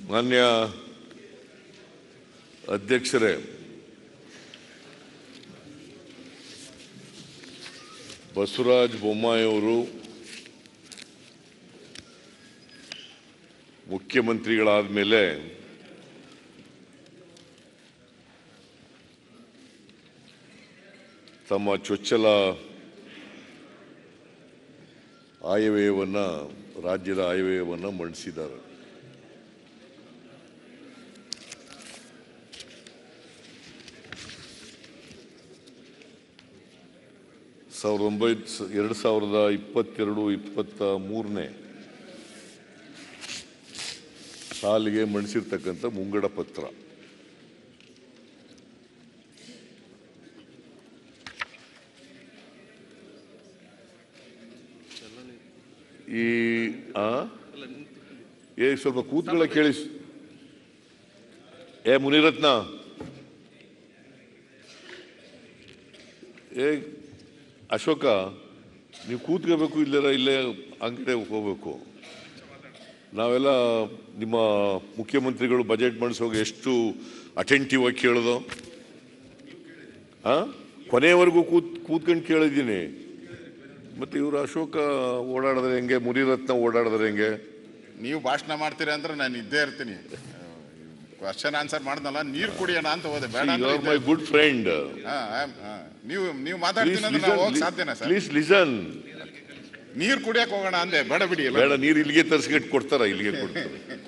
ಮಾನ್ಯ ಅಧ್ಯಕ್ಷರೇ, ಬಸವರಾಜ ಬೊಮ್ಮಾಯಿ ಅವರು ಮುಖ್ಯಮಂತ್ರಿಗಳಾದ ಮೇಲೆ ತಮ್ಮ ಚೊಚ್ಚಲ ಆಯವ್ಯಯವನ್ನು ರಾಜ್ಯದ ಆಯವ್ಯಯವನ್ನು ಮಂಡಿಸಿದ್ದಾರೆ. $2022-23 ಸಾಲಿಗೆ ಮಂಡಿಸಿರ್ತಕ್ಕಂಥ ಮುಂಗಡ ಪತ್ರ. ಸ್ವಲ್ಪ ಕೂತ್ಕೊಳ್ಳ ಕೇಳಿ. ಮುನಿರತ್ನ, ಅಶೋಕ, ನೀವು ಕೂತ್ಕೋಬೇಕು, ಇಲ್ಲೇ ಅಂಗಡಿ ಹೋಗ್ಬೇಕು. ನಾವೆಲ್ಲ ನಿಮ್ಮ ಮುಖ್ಯಮಂತ್ರಿಗಳು ಬಜೆಟ್ ಮಾಡಿಸುವಾಗ ಎಷ್ಟು ಅಟೆಂಟಿವ್ ಆಗಿ ಕೇಳೋದು. ಕೊನೆಯವರೆಗೂ ಕೂತ್ಕೊಂಡು ಕೇಳಿದ್ದೀನಿ. ಮತ್ತೆ ಇವರು ಅಶೋಕ ಓಡಾಡಿದ್ರೆ ಹೆಂಗೆ, ಮುನಿರತ್ನ ಓಡಾಡಿದ್ರೆ ಹೆಂಗೆ? ನೀವು ಭಾಷಣ ಮಾಡ್ತೀರಾ ಅಂದ್ರೆ ನಾನು ಇದ್ದೇ ಇರ್ತೀನಿ. ಕ್ವಶನ್ ಆನ್ಸರ್ ಮಾಡ್ದಲ್ಲ, ನೀರು ಕುಡಿಯೋಣ ಅಂತ ಹೋದೆ. ಬೇಡ, ಮೈ ಗುಡ್ ಫ್ರೆಂಡ್. ನೀವು ಮಾತಾಡ್ತೀನಿ ಅಂದ್ರೆ ನಾವು ಹೋಗಕ್ಕೆ ಸಾಧ್ಯನಾ ಸರ್? Please listen. ನೀರು ಕುಡಿಯಕ್ಕೆ ಹೋಗೋಣ ಅಂದೆ, ಬೇಡ ಬಿಡಿ. ಬೇಡ, ನೀರು ಇಲ್ಲಿಗೆ ತರಿಸ್ಬಿಟ್ಟು ಕೊಡ್ತಾರ, ಇಲ್ಲಿಗೆ ಕೊಡ್ತಾರೆ.